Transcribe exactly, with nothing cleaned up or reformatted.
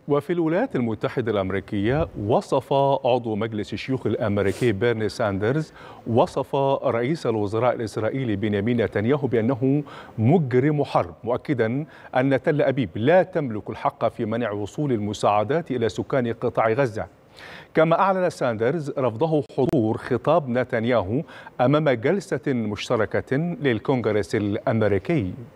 وفي الولايات المتحدة الأمريكية وصف عضو مجلس الشيوخ الأمريكي بيرني ساندرز وصف رئيس الوزراء الإسرائيلي بنيامين نتنياهو بأنه مجرم حرب، مؤكدا أن تل أبيب لا تملك الحق في منع وصول المساعدات إلى سكان قطاع غزة. كما أعلن ساندرز رفضه حضور خطاب نتنياهو أمام جلسة مشتركة للكونغرس الأمريكي.